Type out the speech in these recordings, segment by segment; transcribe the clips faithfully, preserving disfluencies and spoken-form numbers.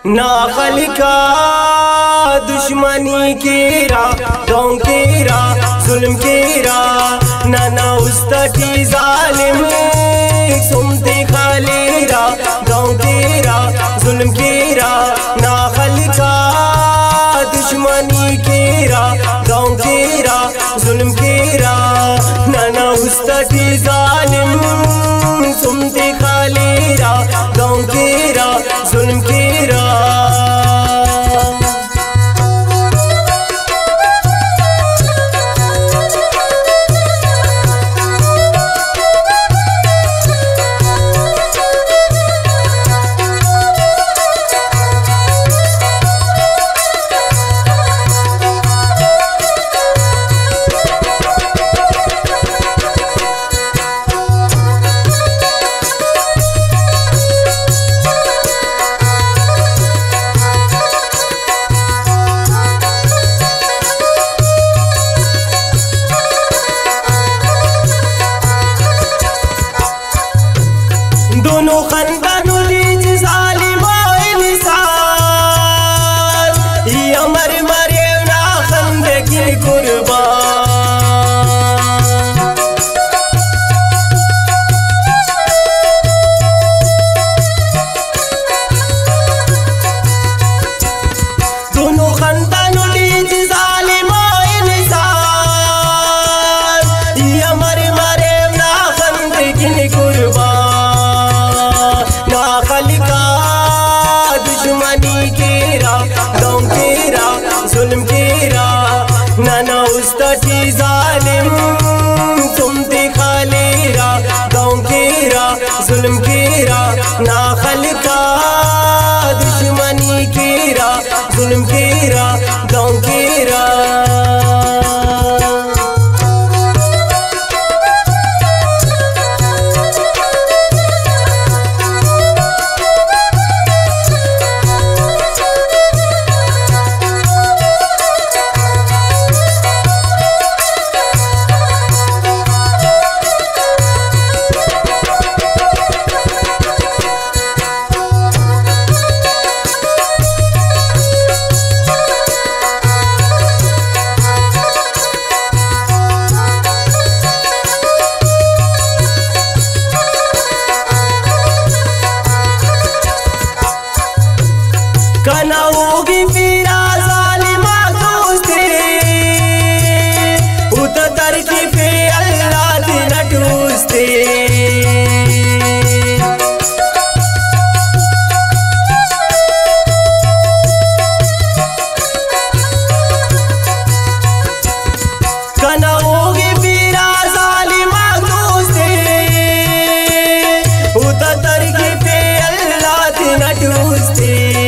ना खलिका दुश्मनी केरा गाँव केरा जुल्म केरा ना ना उस्तटी जालिम सुनते खालेरा गाँव केरा जुल्म केरा ना खलिका दुश्मनी केरा गाँव केरा जुल्म केरा ना ना उस्तटी जालिम सुनते खालेरा गाँव केरा जुल्म केरा। दोनों खानदानों लीज जालिमा इंसान ये अमर मरे ना खंदकी कुर्बान। दोनों खानदानों लीज जालिमा इंसान ये अमर मरे ना खंदकी कुर्बान। गाँव केरा जुल्म केरा ना ना उस्तटी जालिम सुनते खालेरा गाँव केरा जुल्म केरा ना खलिका दुश्मनी केरा जुल्म केरा गाँव केरा। कनाओगी पीरा जालिमा दोस्ते उतर की पे अल्लाह दिन टूसते। कनाओगी पीरा जालिमा दोस्ते उतर की पे अल्लाह दिन टूसते।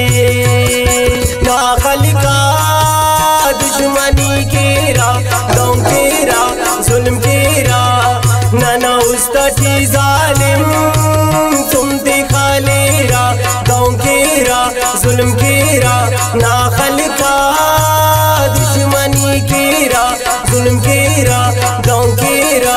खलिका दुश्मनी केरा गाँव केरा जुल्म केरा ना ना उस्तटी जालिम सुनते खालेरा गाँव केरा जुल्म केरा ना खलिका दुश्मनी केरा जुल्म केरा गाँव केरा।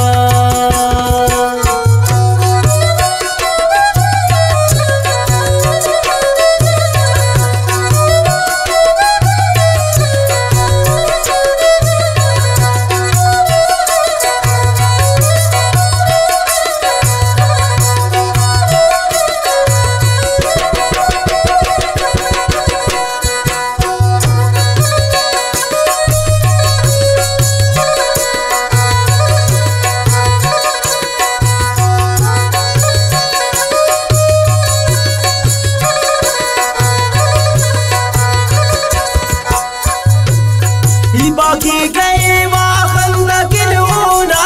बाकी गए वाखंदकिन होना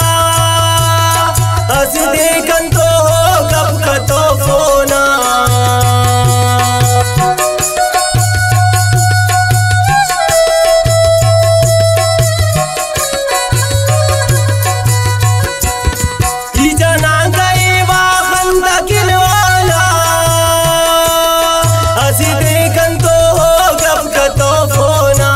हस देखन तो कब कतो फोना। जना गए वाखंदकिन होना हस देखन तो कब कतो फोना।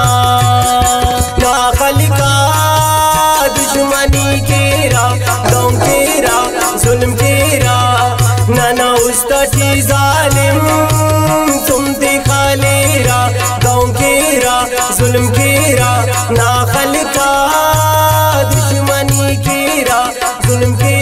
खलिका दुश्मनी केरा गाँव केरा जुल्म केरा ना ना उस्तटी थी जालिम तुम थी खालीरा गाँव कीरा जुल्म कीरा ना खल का दुश्मनी कीरा जुल्म की